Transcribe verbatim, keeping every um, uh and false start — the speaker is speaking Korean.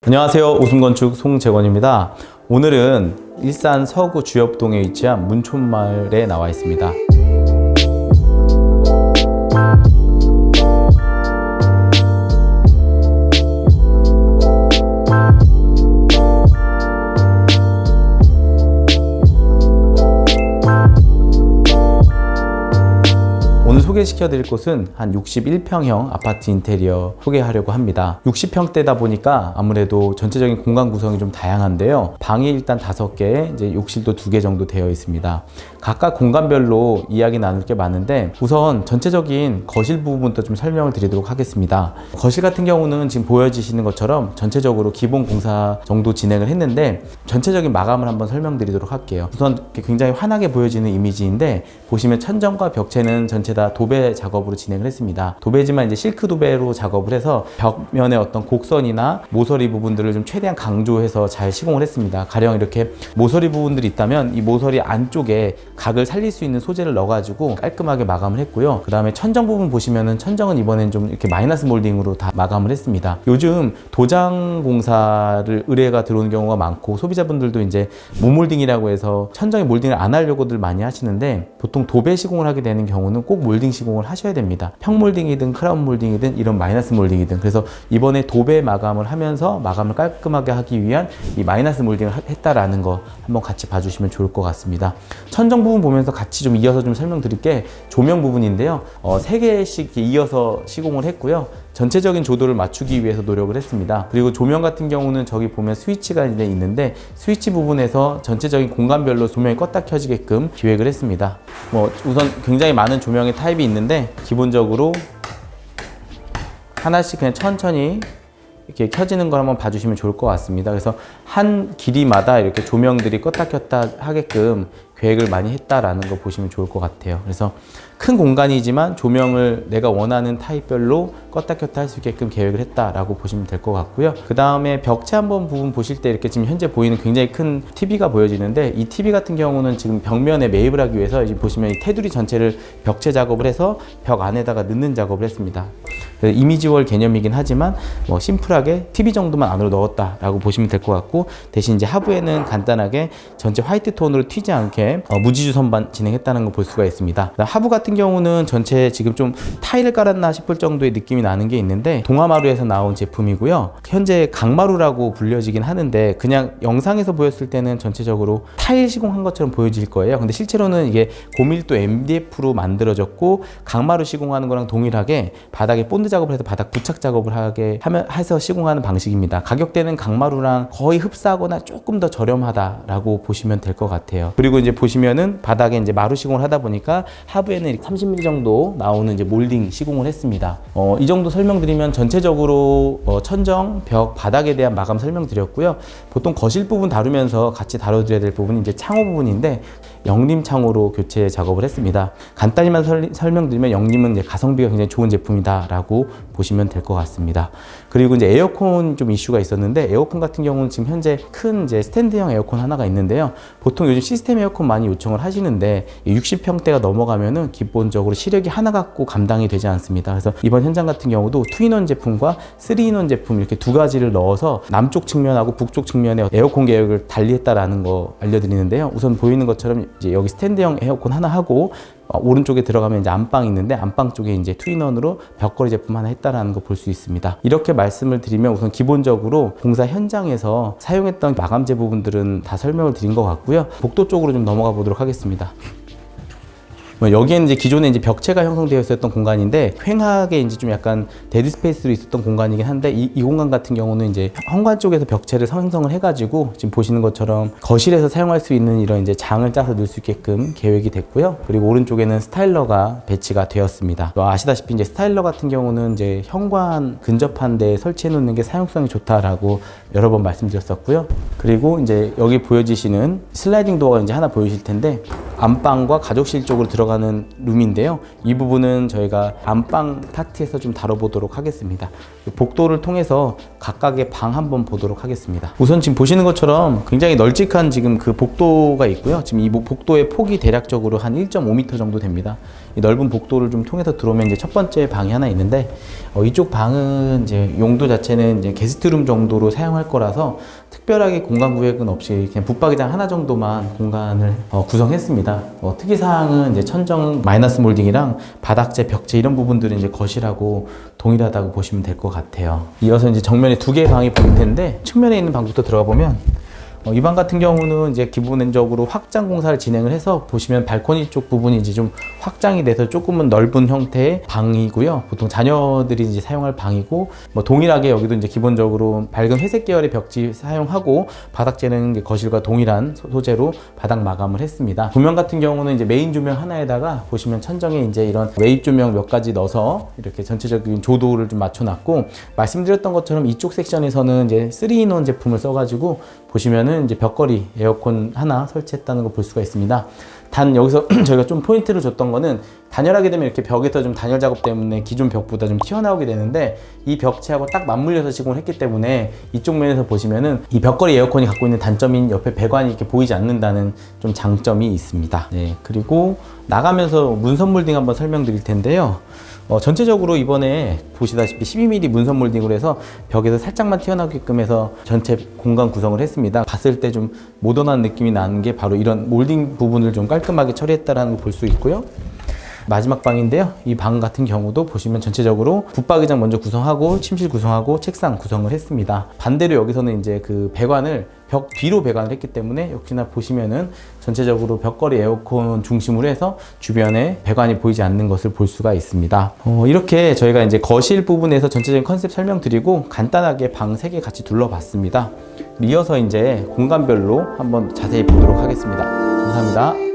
안녕하세요. 웃음건축 송재권입니다. 오늘은 일산 서구 주엽동에 위치한 문촌마을에 나와 있습니다. 오늘 소개시켜 드릴 곳은 한 육십일 평형 아파트 인테리어 소개하려고 합니다. 육십 평대다 보니까 아무래도 전체적인 공간 구성이 좀 다양한데요. 방이 일단 다섯 개, 이제 욕실도 두 개 정도 되어 있습니다. 각각 공간별로 이야기 나눌 게 많은데 우선 전체적인 거실 부분부터 좀 설명을 드리도록 하겠습니다. 거실 같은 경우는 지금 보여지시는 것처럼 전체적으로 기본 공사 정도 진행을 했는데 전체적인 마감을 한번 설명드리도록 할게요. 우선 굉장히 환하게 보여지는 이미지인데 보시면 천정과 벽체는 전체 다 도배 작업으로 진행을 했습니다. 도배지만 이제 실크 도배로 작업을 해서 벽면의 어떤 곡선이나 모서리 부분들을 좀 최대한 강조해서 잘 시공을 했습니다. 가령 이렇게 모서리 부분들이 있다면 이 모서리 안쪽에 각을 살릴 수 있는 소재를 넣어가지고 깔끔하게 마감을 했고요. 그 다음에 천정 부분 보시면은 천정은 이번엔 좀 이렇게 마이너스 몰딩으로 다 마감을 했습니다. 요즘 도장 공사를 의뢰가 들어오는 경우가 많고 소비자분들도 이제 모몰딩이라고 해서 천정에 몰딩을 안 하려고들 많이 하시는데 보통 도배 시공을 하게 되는 경우는 꼭 몰딩 시공을 하셔야 됩니다. 평몰딩이든 크라운 몰딩이든 이런 마이너스 몰딩이든. 그래서 이번에 도배 마감을 하면서 마감을 깔끔하게 하기 위한 이 마이너스 몰딩을 했다라는 거 한번 같이 봐주시면 좋을 것 같습니다. 천정 부분 보면서 같이 좀 이어서 좀 설명드릴 게 조명 부분인데요. 어, 세 개씩 이어서 시공을 했고요. 전체적인 조도를 맞추기 위해서 노력을 했습니다. 그리고 조명 같은 경우는 저기 보면 스위치가 이제 있는데 스위치 부분에서 전체적인 공간별로 조명이 껐다 켜지게끔 기획을 했습니다. 뭐 우선 굉장히 많은 조명의 타입이 있는데 기본적으로 하나씩 그냥 천천히 이렇게 켜지는 걸 한번 봐주시면 좋을 것 같습니다. 그래서 한 길이마다 이렇게 조명들이 껐다 켰다 하게끔 계획을 많이 했다라는 거 보시면 좋을 것 같아요. 그래서 큰 공간이지만 조명을 내가 원하는 타입별로 껐다 켰다 할 수 있게끔 계획을 했다라고 보시면 될 것 같고요. 그 다음에 벽체 한번 부분 보실 때 이렇게 지금 현재 보이는 굉장히 큰 티비가 보여지는데 이 티비 같은 경우는 지금 벽면에 매입을 하기 위해서 지금 보시면 이 테두리 전체를 벽체 작업을 해서 벽 안에다가 넣는 작업을 했습니다. 이미지월 개념이긴 하지만 뭐 심플하게 티비 정도만 안으로 넣었다라고 보시면 될 것 같고 대신 이제 하부에는 간단하게 전체 화이트 톤으로 튀지 않게 어, 무지주 선반 진행했다는 걸 볼 수가 있습니다. 하부 같은 경우는 전체 지금 좀 타일을 깔았나 싶을 정도의 느낌이 나는 게 있는데 동아마루에서 나온 제품이고요. 현재 강마루라고 불려지긴 하는데 그냥 영상에서 보였을 때는 전체적으로 타일 시공한 것처럼 보여질 거예요. 근데 실제로는 이게 고밀도 엠디에프로 만들어졌고 강마루 시공하는 거랑 동일하게 바닥에 본드 작업을 해서 바닥 부착 작업을 하게 하면 해서 시공하는 방식입니다. 가격대는 강마루랑 거의 흡사하거나 조금 더 저렴하다라고 보시면 될 것 같아요. 그리고 이제 보시면은 바닥에 이제 마루 시공을 하다 보니까 하부에는 삼십 밀리미터 정도 나오는 이제 몰딩 시공을 했습니다. 어, 이 정도 설명드리면 전체적으로 어, 천정, 벽, 바닥에 대한 마감 설명드렸고요. 보통 거실 부분 다루면서 같이 다뤄드려야 될 부분이 이제 창호 부분인데 영림 창호로 교체 작업을 했습니다. 간단히만 설, 설명드리면 영림은 이제 가성비가 굉장히 좋은 제품이다라고 보시면 될 것 같습니다. 그리고 이제 에어컨 좀 이슈가 있었는데 에어컨 같은 경우는 지금 현재 큰 이제 스탠드형 에어컨 하나가 있는데요. 보통 요즘 시스템 에어컨 많이 요청을 하시는데 육십 평대가 넘어가면은 기본적으로 시력이 하나 갖고 감당이 되지 않습니다. 그래서 이번 현장 같은 경우도 투인원 제품과 쓰리인원 제품 이렇게 두 가지를 넣어서 남쪽 측면하고 북쪽 측면에 에어컨 계획을 달리했다라는 거 알려드리는데요. 우선 보이는 것처럼 이제 여기 스탠드형 에어컨 하나 하고 어, 오른쪽에 들어가면 이제 안방이 있는데 안방 쪽에 이제 투인원으로 벽걸이 제품 하나 했다라는 거 볼 수 있습니다. 이렇게 말씀을 드리면 우선 기본적으로 공사 현장에서 사용했던 마감재 부분들은 다 설명을 드린 것 같고요. 복도 쪽으로 좀 넘어가 보도록 하겠습니다. 여기에는 이제 기존에 이제 벽체가 형성되어 있었던 공간인데 횡하게 이제 좀 약간 데드 스페이스로 있었던 공간이긴 한데 이, 이 공간 같은 경우는 이제 현관 쪽에서 벽체를 형성을 해가지고 지금 보시는 것처럼 거실에서 사용할 수 있는 이런 이제 장을 짜서 넣을 수 있게끔 계획이 됐고요. 그리고 오른쪽에는 스타일러가 배치가 되었습니다. 아시다시피 이제 스타일러 같은 경우는 이제 현관 근접한 데에 설치해 놓는 게 사용성이 좋다라고 여러 번 말씀드렸었고요. 그리고 이제 여기 보여지시는 슬라이딩 도어가 이제 하나 보이실 텐데 안방과 가족실 쪽으로 들어가 들어가는 룸인데요. 이 부분은 저희가 안방 파트에서 좀 다뤄보도록 하겠습니다. 복도를 통해서 각각의 방 한번 보도록 하겠습니다. 우선 지금 보시는 것처럼 굉장히 널찍한 지금 그 복도가 있고요. 지금 이 복도의 폭이 대략적으로 한 일 점 오 미터 정도 됩니다. 이 넓은 복도를 좀 통해서 들어오면 이제 첫 번째 방이 하나 있는데, 어, 이쪽 방은 이제 용도 자체는 이제 게스트룸 정도로 사용할 거라서 특별하게 공간 구획은 없이 그냥 붙박이장 하나 정도만 공간을 어, 구성했습니다. 어, 특이사항은 이제 천정 마이너스 몰딩이랑 바닥재, 벽재 이런 부분들은 이제 거실하고 동일하다고 보시면 될 것 같아요. 이어서 이제 정면에 두 개의 방이 보일 텐데, 측면에 있는 방부터 들어가 보면 어, 이 방 같은 경우는 이제 기본적으로 확장 공사를 진행을 해서 보시면 발코니 쪽 부분이 이제 좀 확장이 돼서 조금은 넓은 형태의 방이고요. 보통 자녀들이 이제 사용할 방이고, 뭐 동일하게 여기도 이제 기본적으로 밝은 회색 계열의 벽지 사용하고 바닥재는 거실과 동일한 소재로 바닥 마감을 했습니다. 조명 같은 경우는 이제 메인 조명 하나에다가 보시면 천정에 이제 이런 웨이브 조명 몇 가지 넣어서 이렇게 전체적인 조도를 좀 맞춰놨고, 말씀드렸던 것처럼 이쪽 섹션에서는 이제 쓰리 인 원 제품을 써가지고 보시면은 이제 벽걸이 에어컨 하나 설치했다는 걸 볼 수가 있습니다. 단 여기서 저희가 좀 포인트를 줬던 거는, 단열하게 되면 이렇게 벽에서 좀 단열 작업 때문에 기존 벽보다 좀 튀어나오게 되는데, 이 벽체하고 딱 맞물려서 시공을 했기 때문에 이쪽 면에서 보시면은 이 벽걸이 에어컨이 갖고 있는 단점인 옆에 배관이 이렇게 보이지 않는다는 좀 장점이 있습니다. 네, 그리고 나가면서 문선 몰딩 한번 설명드릴 텐데요. 어, 전체적으로 이번에 보시다시피 십이 밀리미터 문선 몰딩으로 해서 벽에서 살짝만 튀어나오게끔 해서 전체 공간 구성을 했습니다. 봤을 때 좀 모던한 느낌이 나는 게 바로 이런 몰딩 부분을 좀 깔끔하게 처리했다는 걸 볼 수 있고요. 마지막 방인데요. 이 방 같은 경우도 보시면 전체적으로 붙박이장 먼저 구성하고 침실 구성하고 책상 구성을 했습니다. 반대로 여기서는 이제 그 배관을 벽 뒤로 배관을 했기 때문에 역시나 보시면은 전체적으로 벽걸이 에어컨 중심으로 해서 주변에 배관이 보이지 않는 것을 볼 수가 있습니다. 어, 이렇게 저희가 이제 거실 부분에서 전체적인 컨셉 설명드리고 간단하게 방 세 개 같이 둘러봤습니다. 이어서 이제 공간별로 한번 자세히 보도록 하겠습니다. 감사합니다.